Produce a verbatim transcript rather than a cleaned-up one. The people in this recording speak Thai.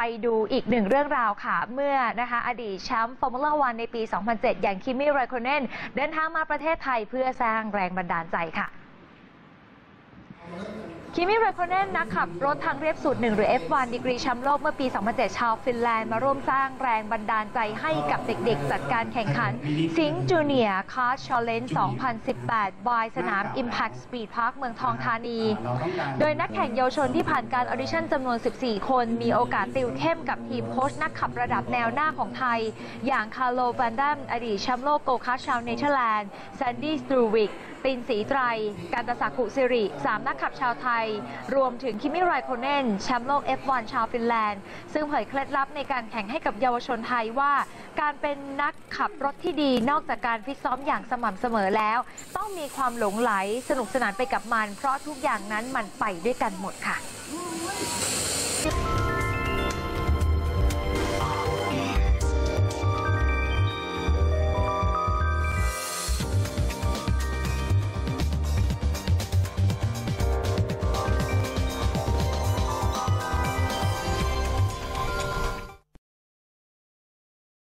ดูอีกหนึ่งเรื่องราวค่ะเมื่อนะคะอดีตแชมป์ฟอร์มูล่าวันในปี สองพันเจ็ด อย่างคิมมี่ไรโคเนนเดินทางมาประเทศไทยเพื่อสร้างแรงบันดาลใจค่ะคิมมี่ไรโคเนนนักขับรถทางเรียบสูตรหนึ่งหรือ เอฟ วัน ดีกรีแชมป์โลกเมื่อปี สองพันเจ็ด ชาวฟินแลนด์มาร่วมสร้างแรงบันดาลใจให้กับเด็กๆจัดการแข่งขันซิงจูเนียร์คาร์ชอลเลนจ์ สองพันสิบแปด บายสนาม Impact Speed Park เมืองทองธานีโดยนักแข่งเยาวชนที่ผ่านการออดิชั่นจำนวน สิบสี่ คนมีโอกาสติวเข้มกับทีมโค้ชนักขับระดับแนวหน้าของไทยอย่างคาร์โล แวนดัมอดีตแชมป์โลกโกคาร์ทชาวเนเธอร์แลนด์แซนดี้ สตรูวิกตินศรีไตรการตศักดิ์ ขุสิริสามนักขับชาวไทยรวมถึงคิมมี่ไรโคเนนแชมป์โลก เอฟ วัน ชาวฟินแลนด์ซึ่งเผยเคล็ดลับในการแข่งให้กับเยาวชนไทยว่าการเป็นนักขับรถที่ดีนอกจากการฟิตซ้อมอย่างสม่ำเสมอแล้วต้องมีความหลงไหลสนุกสนานไปกับมันเพราะทุกอย่างนั้นมันไปด้วยกันหมดค่ะ